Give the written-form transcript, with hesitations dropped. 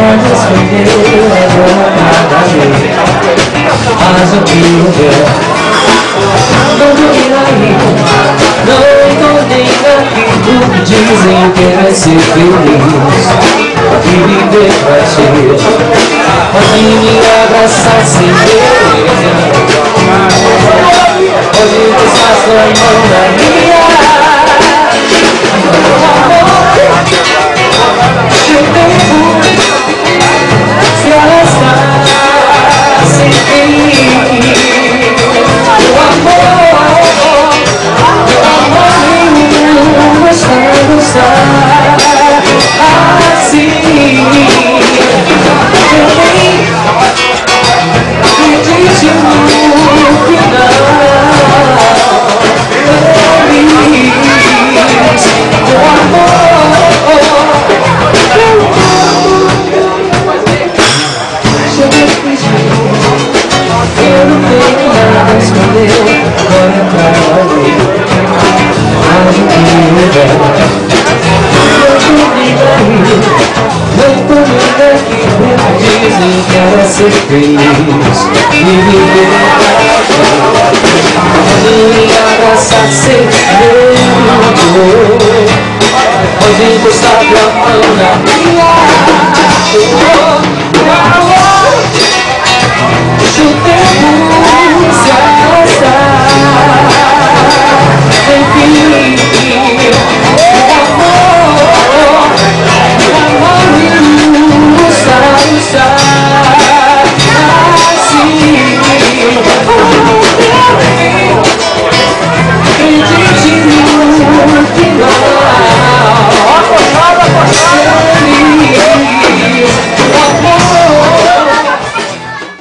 Mas o que eu ver não dormirá aí, não encontrei naquilo que dizem que vai ser feliz e viver pra ti. Pode me abraçar sem medo, pode deixar sua mão na minha. Eu devo se arrastar sem fim. O amor nenhum está assim. Eu nem acredite no final. O amor eu não tenho nada a esconder, agora pra valer. Mas o que eu quero, não tô nem aí, não tô nem aqui. Dizem que era ser feliz e viver pra ti. Pode me abraçar sem medo, pode encostar tua mão na minha.